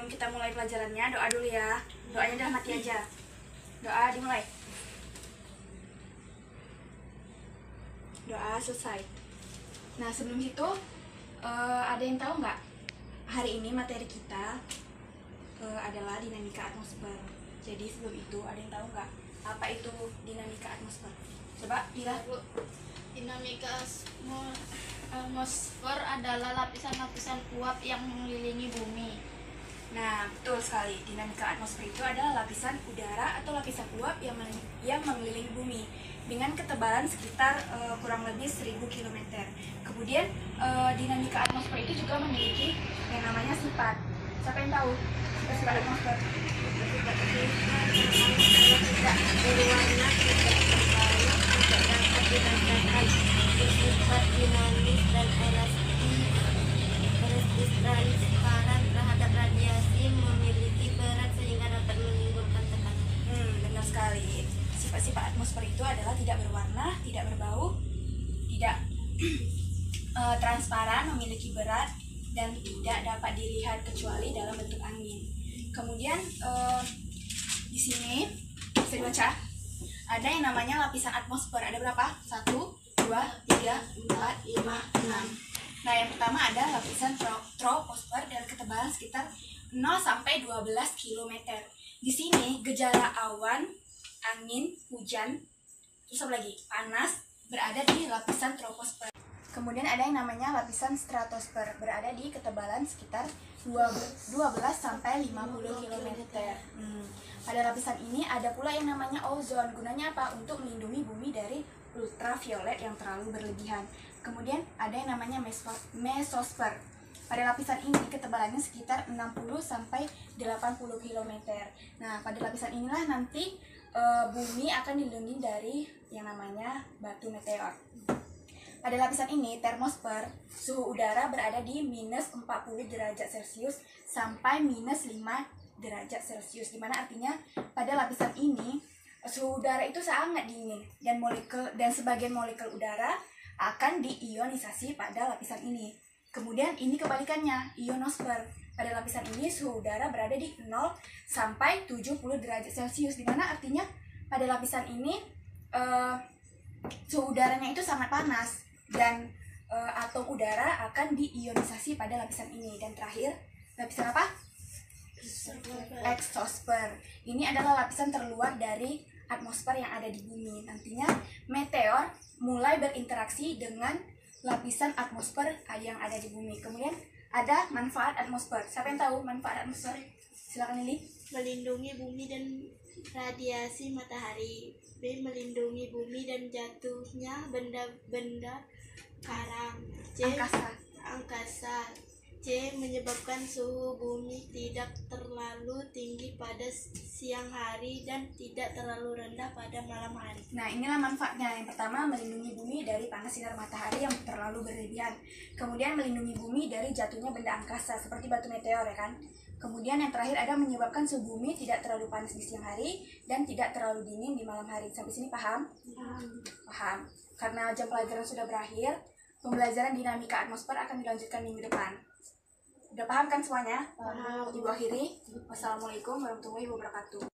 kita mulai pelajarannya, doa dulu ya. Doanya udah mati aja. Doa dimulai. Doa selesai. Nah, sebelum itu ada yang tahu nggak? Hari ini materi kita adalah dinamika atmosfer. Jadi sebelum itu ada yang tahu nggak apa itu dinamika atmosfer? Coba Ira. Dinamika atmosfer adalah lapisan-lapisan uap yang mengelilingi bumi. Nah, betul sekali. Dinamika atmosfer itu adalah lapisan udara atau lapisan uap yang mengelilingi bumi dengan ketebalan sekitar kurang lebih 1000 km. Kemudian dinamika atmosfer itu juga memiliki yang namanya sifat. Siapa yang tahu sifat atmosfer? Sifat tidak berwarna, tidak berbau, tidak dapat dirasakan, bersifat dinamis dan elastis, transparan terhadap radiasi, memiliki berat sehingga dapat menimbulkan tekanan. Benar sekali. Sifat-sifat atmosfer itu adalah tidak berwarna, tidak berbau, tidak transparan, memiliki berat, dan tidak dapat dilihat kecuali dalam bentuk angin. Kemudian di sini bisa dibaca ada yang namanya lapisan atmosfer. Ada berapa? 1, 2, 3, 4, 5, 6. Nah, yang pertama ada lapisan troposfer dengan ketebalan sekitar 0 sampai 12 km. Di sini gejala awan, angin, hujan, terus apa lagi? Panas berada di lapisan troposfer. Kemudian ada yang namanya lapisan stratosfer, berada di ketebalan sekitar 12 sampai 50 km. Pada lapisan ini ada pula yang namanya ozon. Gunanya apa? Untuk melindungi bumi dari ultraviolet yang terlalu berlebihan. Kemudian ada yang namanya mesosfer. Pada lapisan ini ketebalannya sekitar 60 sampai 80 km. Nah, pada lapisan inilah nanti bumi akan dilindungi dari yang namanya batu meteor. Pada lapisan ini, termosfer, suhu udara berada di minus 40 derajat Celcius sampai minus 5 derajat Celcius. Dimana artinya pada lapisan ini, suhu udara itu sangat dingin dan sebagian molekul udara akan diionisasi pada lapisan ini. Kemudian ini kebalikannya, ionosfer. Pada lapisan ini, suhu udara berada di 0 sampai 70 derajat Celcius. Dimana artinya pada lapisan ini, suhu udaranya itu sangat panas dan atom udara akan diionisasi pada lapisan ini. Dan terakhir, lapisan apa? Exosfer. Ini adalah lapisan terluar dari atmosfer yang ada di bumi. Nantinya meteor mulai berinteraksi dengan lapisan atmosfer yang ada di bumi. Kemudian ada manfaat atmosfer. Siapa yang tahu manfaat atmosfer? Silakan Lili. Melindungi bumi dan radiasi matahari. B. Melindungi bumi dan jatuhnya benda-benda karang. C. Angkasa. C. Menyebabkan suhu bumi tidak terlalu tinggi pada siang hari dan tidak terlalu rendah pada malam hari. Nah, inilah manfaatnya. Yang pertama, melindungi bumi dari panas sinar matahari yang terlalu berlebihan. Kemudian melindungi bumi dari jatuhnya benda angkasa seperti batu meteor, ya kan? Kemudian yang terakhir ada menyebabkan suhu bumi tidak terlalu panas di siang hari dan tidak terlalu dingin di malam hari. Sampai sini paham? Paham. Karena jam pelajaran sudah berakhir, pembelajaran dinamika atmosfer akan dilanjutkan minggu depan. Udah paham kan semuanya? Paham. Ibu akhiri. Wassalamualaikum warahmatullahi wabarakatuh.